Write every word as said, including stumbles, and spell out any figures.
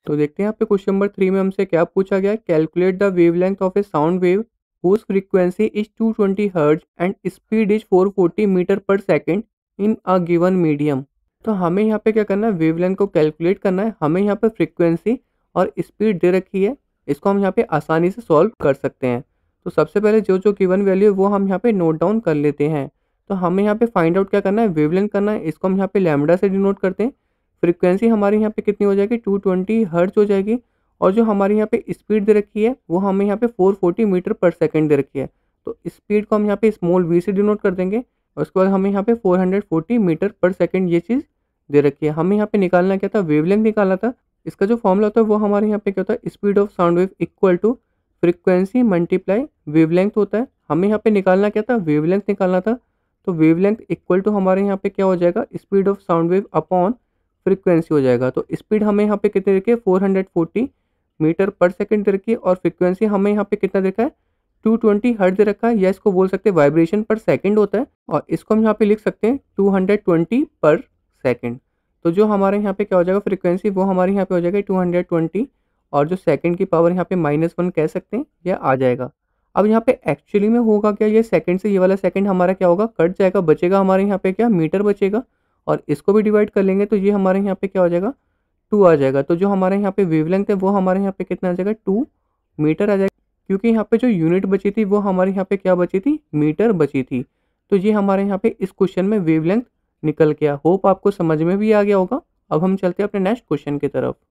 तो देखते हैं यहाँ पे क्वेश्चन नंबर थ्री में हमसे क्या पूछा गया है। Calculate the wavelength of a sound wave whose frequency is two twenty hertz and speed is four forty metre per second in a given medium. तो हमें यहाँ पे क्या करना है, वेवलेंथ को कैलकुलेट करना है। हमें यहाँ पे फ्रीक्वेंसी और स्पीड दे रखी है, इसको हम यहाँ पे आसानी से सॉल्व कर सकते हैं। तो सबसे पहले जो जो गिवन वैल्यू है वो हम यहाँ पे नोट डाउन कर लेते हैं। तो हमें यहाँ पे फाइंड आउट क्या करना है, वेवलेंथ करना है। इसको हम यहाँ पे लैम्बडा से डिनोट करते हैं। फ्रीक्वेंसी हमारी यहाँ पे कितनी हो जाएगी, टू ट्वेंटी हर्ट्ज हो जाएगी। और जो हमारी यहाँ पे स्पीड दे रखी है वो हमें यहाँ पे four forty metre per second दे रखी है। तो स्पीड को हम यहाँ पे स्मॉल वी से डिनोट कर देंगे और उसके बाद हमें यहाँ पे four forty metre per second ये चीज़ दे रखी है। हमें यहाँ पे निकालना क्या था, वेवलेंथ निकालना था। इसका जो फॉर्मूला होता है वो हमारे यहाँ पे क्या होता है, speed of sound wave equal to frequency multiply wavelength होता है। हमें यहाँ पे निकालना क्या था, वेवलेंथ निकालना था। तो वेवलेंथ इक्वल टू हमारे यहाँ पे क्या हो जाएगा, speed of sound wave upon frequency हो जाएगा। तो स्पीड हमें यहाँ पे कितने रखी है, four forty metre per second दे रखी है और फ्रीक्वेंसी हमें यहाँ पे कितना देखा है, टू ट्वेंटी हर्ट्ज दे रखा है, या इसको बोल सकते हैं वाइब्रेशन पर सेकंड होता है। और इसको हम यहाँ पे लिख सकते हैं टू ट्वेंटी पर सेकंड। तो जो हमारे यहाँ पे क्या हो जाएगा, फ्रीक्वेंसी वो हमारे यहाँ पे हो जाएगा टू ट्वेंटी और जो सेकंड की पावर यहाँ पे माइनस वन कह सकते हैं, यह आ जाएगा। अब यहाँ पे एक्चुअली में होगा क्या, ये सेकंड से ये वाला सेकंड हमारा क्या होगा, कट जाएगा, बचेगा हमारे यहाँ पे क्या, मीटर बचेगा। और इसको भी डिवाइड कर लेंगे तो ये हमारे यहाँ पे क्या हो जाएगा, टू आ जाएगा। तो जो हमारे यहाँ पे वेवलेंथ है वो हमारे यहाँ पे कितना आ जाएगा, टू मीटर आ जाएगा। क्योंकि यहाँ पे जो यूनिट बची थी वो हमारे यहाँ पे क्या बची थी, मीटर बची थी। तो ये हमारे यहाँ पे इस क्वेश्चन में वेवलेंथ निकल गया। होप आपको समझ में भी आ गया होगा। अब हम चलते हैं अपने नेक्स्ट क्वेश्चन की तरफ।